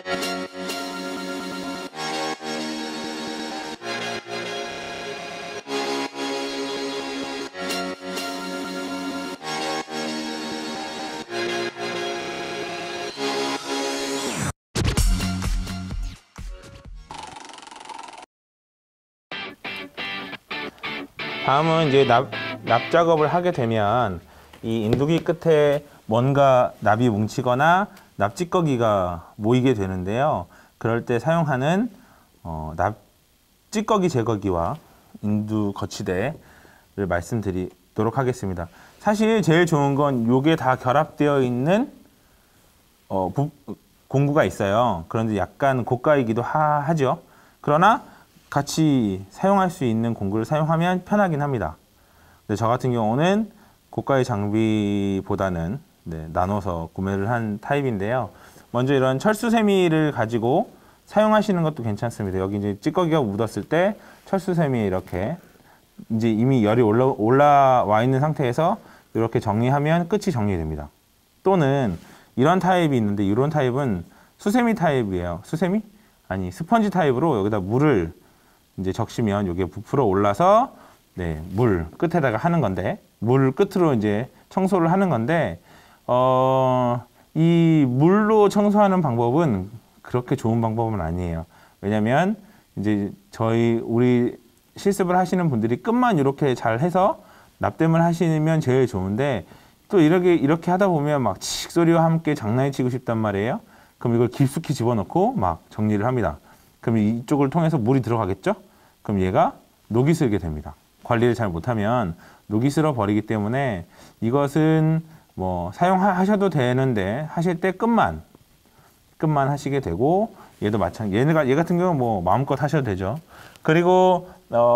다음은 이제 납 작업을 하게 되면 이 인두기 끝에 뭔가 납이 뭉치거나 납 찌꺼기가 모이게 되는데요. 그럴 때 사용하는 납 찌꺼기 제거기와 인두 거치대를 말씀드리도록 하겠습니다. 사실 제일 좋은 건 요게 다 결합되어 있는 공구가 있어요. 그런데 약간 고가이기도 하죠. 그러나 같이 사용할 수 있는 공구를 사용하면 편하긴 합니다. 근데 저 같은 경우는 고가의 장비보다는 나눠서 구매를 한 타입인데요. 먼저 이런 철수세미를 가지고 사용하시는 것도 괜찮습니다. 여기 이제 찌꺼기가 묻었을 때 철수세미에 이렇게 이제 이미 열이 올라와 있는 상태에서 이렇게 정리하면 끝이 정리됩니다. 또는 이런 타입이 있는데 이런 타입은 수세미 타입이에요. 수세미? 아니, 스펀지 타입으로 여기다 물을 이제 적시면 이게 부풀어 올라서 물 끝에다가 하는 건데, 물 끝으로 이제 청소를 하는 건데, 이 물로 청소하는 방법은 그렇게 좋은 방법은 아니에요. 왜냐면 이제 우리 실습을 하시는 분들이 끝만 이렇게 잘 해서 납땜을 하시면 제일 좋은데, 또 이렇게 하다 보면 막 칙 소리와 함께 장난이 치고 싶단 말이에요. 그럼 이걸 깊숙이 집어넣고 막 정리를 합니다. 그럼 이쪽을 통해서 물이 들어가겠죠? 그럼 얘가 녹이 슬게 됩니다. 관리를 잘 못하면 녹이 슬어 버리기 때문에 이것은 뭐 사용하셔도 되는데 하실 때 끝만 하시게 되고, 얘도 마찬가지. 얘 같은 경우는 뭐 마음껏 하셔도 되죠. 그리고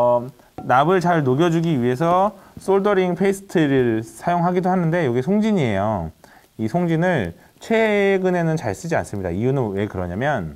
납을 잘 녹여주기 위해서 솔더링 페이스트를 사용하기도 하는데 이게 송진이에요. 이 송진을 최근에는 잘 쓰지 않습니다. 이유는 왜 그러냐면,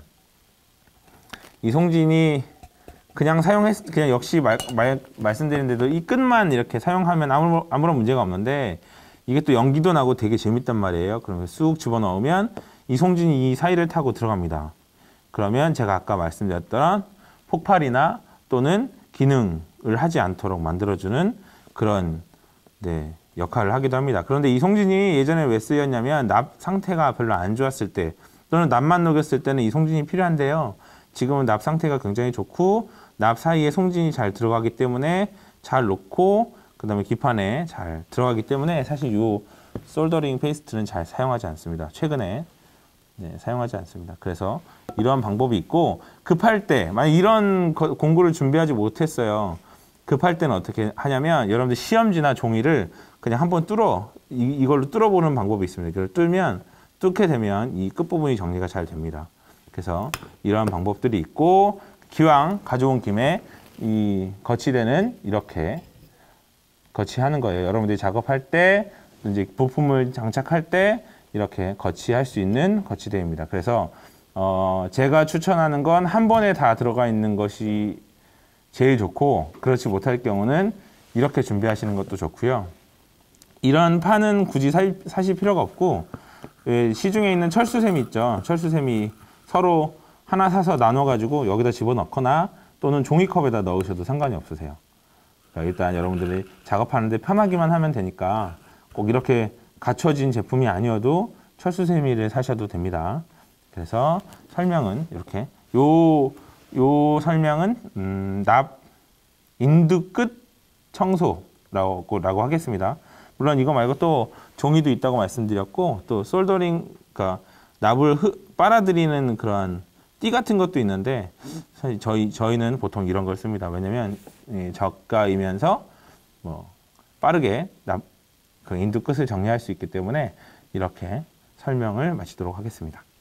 이 송진이 그냥 역시 말씀드린 대로 이 끝만 이렇게 사용하면 아무런 문제가 없는데, 이게 또 연기도 나고 되게 재밌단 말이에요. 그러면 쑥 집어넣으면 이 송진이 이 사이를 타고 들어갑니다. 그러면 제가 아까 말씀드렸던 폭발이나 또는 기능을 하지 않도록 만들어주는 그런 역할을 하기도 합니다. 그런데 이 송진이 예전에 왜 쓰였냐면 납 상태가 별로 안 좋았을 때, 또는 납만 녹였을 때는 이 송진이 필요한데요. 지금은 납 상태가 굉장히 좋고 납 사이에 송진이 잘 들어가기 때문에 잘 녹고, 그 다음에 기판에 잘 들어가기 때문에 사실 이 솔더링 페이스트는 잘 사용하지 않습니다. 최근에 사용하지 않습니다. 그래서 이러한 방법이 있고, 급할 때 만약 이런 공구를 준비하지 못했어요. 급할 때는 어떻게 하냐면, 여러분들 시험지나 종이를 그냥 한번 이걸로 뚫어보는 방법이 있습니다. 이걸 뚫게 되면 이 끝부분이 정리가 잘 됩니다. 그래서 이러한 방법들이 있고, 기왕 가져온 김에 이 거치대는 이렇게 거치하는 거예요. 여러분들이 작업할 때, 이제 부품을 장착할 때 이렇게 거치할 수 있는 거치대입니다. 그래서 제가 추천하는 건 한 번에 다 들어가 있는 것이 제일 좋고, 그렇지 못할 경우는 이렇게 준비하시는 것도 좋고요. 이런 판은 굳이 사실 필요가 없고, 시중에 있는 철수세미 있죠. 철수세미 서로 하나 사서 나눠가지고 여기다 집어넣거나 또는 종이컵에다 넣으셔도 상관이 없으세요. 일단 여러분들이 작업하는데 편하기만 하면 되니까 꼭 이렇게 갖춰진 제품이 아니어도 철수세미를 사셔도 됩니다. 그래서 설명은 이렇게, 요 설명은 납 인두 끝 청소라고 하겠습니다. 물론 이거 말고 또 종이도 있다고 말씀드렸고, 또 솔더링, 그러니까 납을 빨아들이는 그런 띠 같은 것도 있는데, 사실 저희는 보통 이런 걸 씁니다. 왜냐면 저가이면서 뭐 빠르게 그 인두 끝을 정리할 수 있기 때문에 이렇게 설명을 마치도록 하겠습니다.